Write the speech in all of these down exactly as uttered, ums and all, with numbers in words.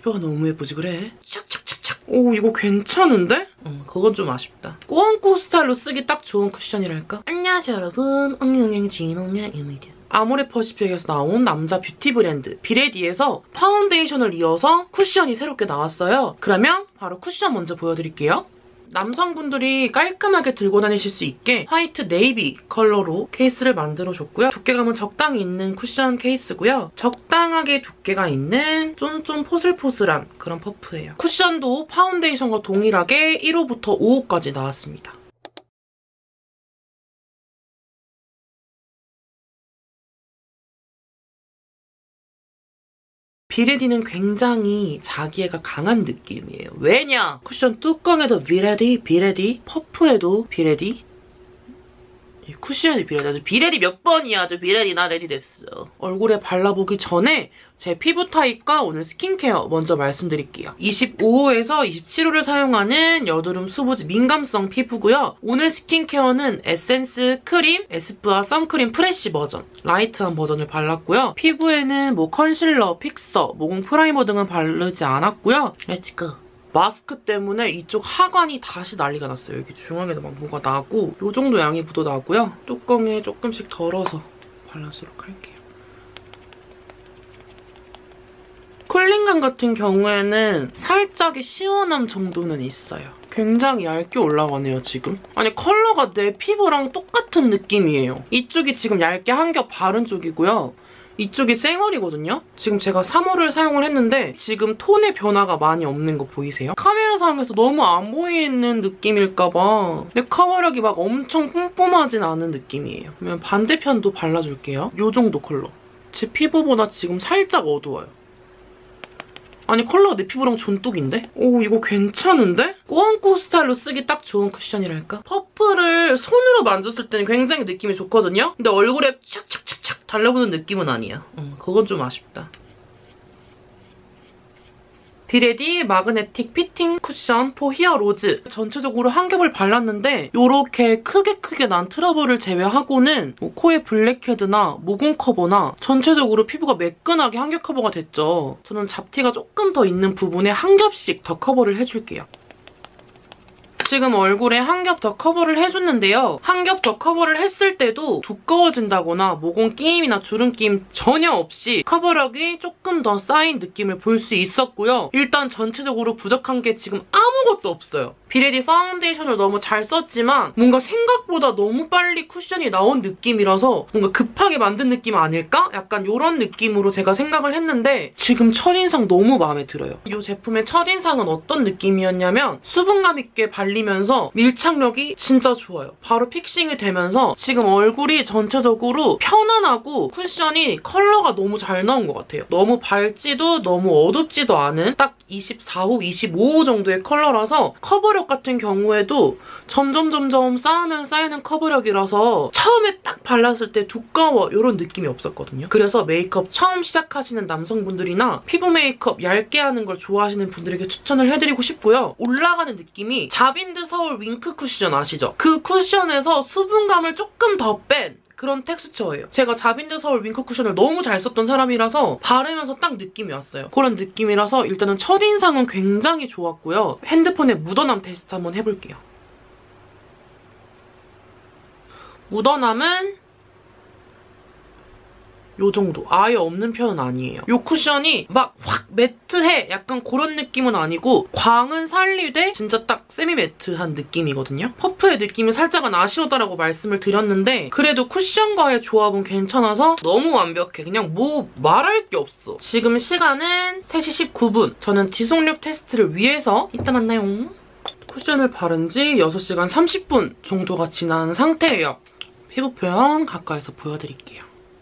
피부가 너무 예쁘지 그래? 착착착착. 오 이거 괜찮은데? 음, 그건 좀 아쉽다. 꾸안꾸 스타일로 쓰기 딱 좋은 쿠션이랄까? 안녕하세요 여러분. 응용행진 언니입니다. 아모레퍼시픽에서 나온 남자 뷰티 브랜드 비레디에서 파운데이션을 이어서 쿠션이 새롭게 나왔어요. 그러면 바로 쿠션 먼저 보여드릴게요. 남성분들이 깔끔하게 들고 다니실 수 있게 화이트 네이비 컬러로 케이스를 만들어줬고요. 두께감은 적당히 있는 쿠션 케이스고요. 적당하게 두께가 있는 쫀쫀 포슬포슬한 그런 퍼프예요. 쿠션도 파운데이션과 동일하게 일 호부터 오 호까지 나왔습니다. 비레디는 굉장히 자기애가 강한 느낌이에요. 왜냐? 쿠션 뚜껑에도 비레디, 비레디, 퍼프에도 비레디. 쿠션이 비레디. 비레디 몇 번이야? 저 비레디 나 레디 됐어. 얼굴에 발라보기 전에 제 피부 타입과 오늘 스킨케어 먼저 말씀드릴게요. 이십오 호에서 이십칠 호를 사용하는 여드름 수부지 민감성 피부고요. 오늘 스킨케어는 에센스 크림, 에스쁘아 선크림 프레쉬 버전, 라이트한 버전을 발랐고요. 피부에는 뭐 컨실러, 픽서, 모공 프라이머 등은 바르지 않았고요. 렛츠고! 마스크 때문에 이쪽 하관이 다시 난리가 났어요. 여기 중앙에도 막 뭐가 나고 이 정도 양이 묻어나고요. 뚜껑에 조금씩 덜어서 발라주도록 할게요. 쿨링감 같은 경우에는 살짝의 시원함 정도는 있어요. 굉장히 얇게 올라가네요, 지금. 아니, 컬러가 내 피부랑 똑같은 느낌이에요. 이쪽이 지금 얇게 한 겹 바른 쪽이고요. 이쪽이 쌩얼이거든요? 지금 제가 삼 호를 사용을 했는데 지금 톤의 변화가 많이 없는 거 보이세요? 카메라상에서 너무 안 보이는 느낌일까봐 근데 커버력이 막 엄청 뿜뿜하진 않은 느낌이에요. 그러면 반대편도 발라줄게요. 이 정도 컬러. 제 피부보다 지금 살짝 어두워요. 아니 컬러가 내 피부랑 존뚝인데? 오 이거 괜찮은데? 꾸안꾸 스타일로 쓰기 딱 좋은 쿠션이랄까? 퍼프를 손으로 만졌을 때는 굉장히 느낌이 좋거든요? 근데 얼굴에 착착착착 달라붙는 느낌은 아니야. 음, 그건 좀 아쉽다. 비레디 마그네틱 피팅 쿠션 포 히어 로즈. 전체적으로 한 겹을 발랐는데 이렇게 크게 크게 난 트러블을 제외하고는 뭐 코의 블랙헤드나 모공 커버나 전체적으로 피부가 매끈하게 한 겹 커버가 됐죠. 저는 잡티가 조금 더 있는 부분에 한 겹씩 더 커버를 해줄게요. 지금 얼굴에 한 겹 더 커버를 해줬는데요. 한 겹 더 커버를 했을 때도 두꺼워진다거나 모공 끼임이나 주름 끼임 전혀 없이 커버력이 조금 더 쌓인 느낌을 볼 수 있었고요. 일단 전체적으로 부족한 게 지금 아무것도 없어요. 비레디 파운데이션을 너무 잘 썼지만 뭔가 생각보다 너무 빨리 쿠션이 나온 느낌이라서 뭔가 급하게 만든 느낌 아닐까? 약간 이런 느낌으로 제가 생각을 했는데 지금 첫인상 너무 마음에 들어요. 이 제품의 첫인상은 어떤 느낌이었냐면 수분감 있게 발리면서 밀착력이 진짜 좋아요. 바로 픽싱이 되면서 지금 얼굴이 전체적으로 편안하고 쿠션이 컬러가 너무 잘 나온 것 같아요. 너무 밝지도 너무 어둡지도 않은 딱 이십사 호, 이십오 호 정도의 컬러라서 커버력 같은 경우에도 점점 점점 쌓으면 쌓이는 커버력이라서 처음에 딱 발랐을 때 두꺼워 이런 느낌이 없었거든요. 그래서 메이크업 처음 시작하시는 남성분들이나 피부 메이크업 얇게 하는 걸 좋아하시는 분들에게 추천을 해드리고 싶고요. 올라가는 느낌이 자빈드 서울 윙크 쿠션 아시죠? 그 쿠션에서 수분감을 조금 더 뺀 그런 텍스처예요. 제가 자빈드 서울 윙크 쿠션을 너무 잘 썼던 사람이라서 바르면서 딱 느낌이 왔어요. 그런 느낌이라서 일단은 첫인상은 굉장히 좋았고요. 핸드폰에 묻어남 테스트 한번 해볼게요. 묻어남은 요 정도. 아예 없는 편은 아니에요. 요 쿠션이 막 확 매트해 약간 그런 느낌은 아니고 광은 살리되 진짜 딱 세미 매트한 느낌이거든요. 퍼프의 느낌이 살짝은 아쉬웠다라고 말씀을 드렸는데 그래도 쿠션과의 조합은 괜찮아서 너무 완벽해. 그냥 뭐 말할 게 없어. 지금 시간은 세 시 십구 분. 저는 지속력 테스트를 위해서 이따 만나요. 쿠션을 바른 지 여섯 시간 삼십 분 정도가 지난 상태예요. 피부 표현 가까이서 보여드릴게요.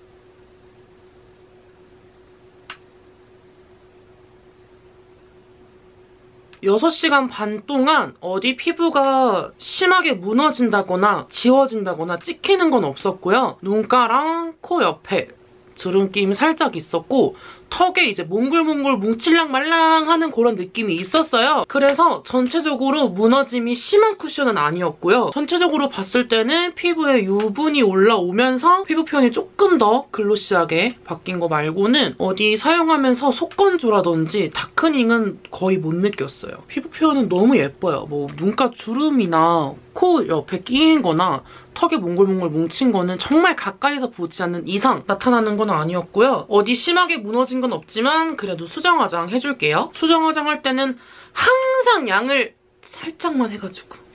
여섯 시간 반 동안 어디 피부가 심하게 무너진다거나 지워진다거나 찍히는 건 없었고요. 눈가랑 코 옆에 주름김 살짝 있었고 턱에 이제 몽글몽글 뭉칠랑 말랑 하는 그런 느낌이 있었어요. 그래서 전체적으로 무너짐이 심한 쿠션은 아니었고요. 전체적으로 봤을 때는 피부에 유분이 올라오면서 피부 표현이 조금 더 글로시하게 바뀐 거 말고는 어디 사용하면서 속건조라든지 다크닝은 거의 못 느꼈어요. 피부 표현은 너무 예뻐요. 뭐 눈가 주름이나 코 옆에 끼인 거나 턱에 몽글몽글 뭉친 거는 정말 가까이서 보지 않는 이상 나타나는 건 아니었고요. 어디 심하게 무너진 건 없지만 그래도 수정 화장 해줄게요. 수정 화장 할 때는 항상 양을 살짝만 해가지고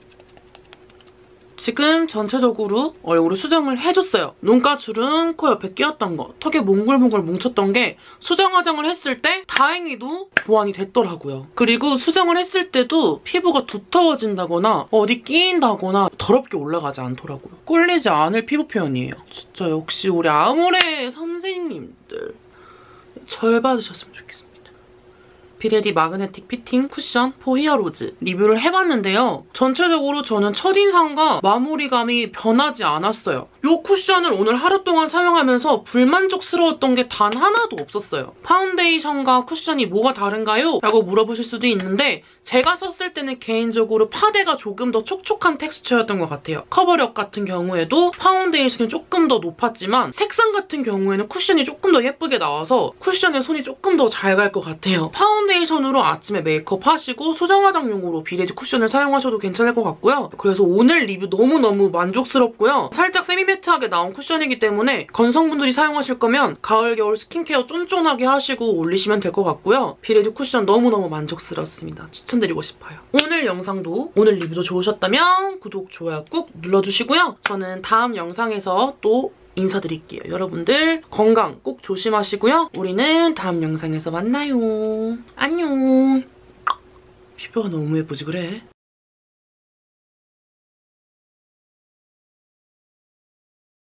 지금 전체적으로 얼굴을 수정을 해줬어요. 눈가 주름, 코 옆에 끼었던 거, 턱에 몽글몽글 뭉쳤던 게 수정 화장을 했을 때 다행히도 보완이 됐더라고요. 그리고 수정을 했을 때도 피부가 두터워진다거나 어디 끼인다거나 더럽게 올라가지 않더라고요. 꿀리지 않을 피부 표현이에요. 진짜 역시 우리 아모레 선생님들 절 받으셨으면 좋겠어요. 비레디 마그네틱 피팅 쿠션 포 히어로즈 리뷰를 해봤는데요. 전체적으로 저는 첫인상과 마무리감이 변하지 않았어요. 이 쿠션을 오늘 하루 동안 사용하면서 불만족스러웠던 게 단 하나도 없었어요. 파운데이션과 쿠션이 뭐가 다른가요? 라고 물어보실 수도 있는데 제가 썼을 때는 개인적으로 파데가 조금 더 촉촉한 텍스처였던 것 같아요. 커버력 같은 경우에도 파운데이션이 조금 더 높았지만 색상 같은 경우에는 쿠션이 조금 더 예쁘게 나와서 쿠션에 손이 조금 더 잘 갈 것 같아요. 파운데이션으로 아침에 메이크업 하시고 수정 화장용으로 비레디 쿠션을 사용하셔도 괜찮을 것 같고요. 그래서 오늘 리뷰 너무너무 만족스럽고요. 살짝 세미매트하게 나온 쿠션이기 때문에 건성분들이 사용하실 거면 가을, 겨울 스킨케어 쫀쫀하게 하시고 올리시면 될 것 같고요. 비레디 쿠션 너무너무 만족스럽습니다. 추천드리고 싶어요. 오늘 영상도, 오늘 리뷰도 좋으셨다면 구독, 좋아요 꾹 눌러주시고요. 저는 다음 영상에서 또 인사드릴게요. 여러분들 건강 꼭 조심하시고요. 우리는 다음 영상에서 만나요. 안녕. 피부가 너무 예쁘지 그래?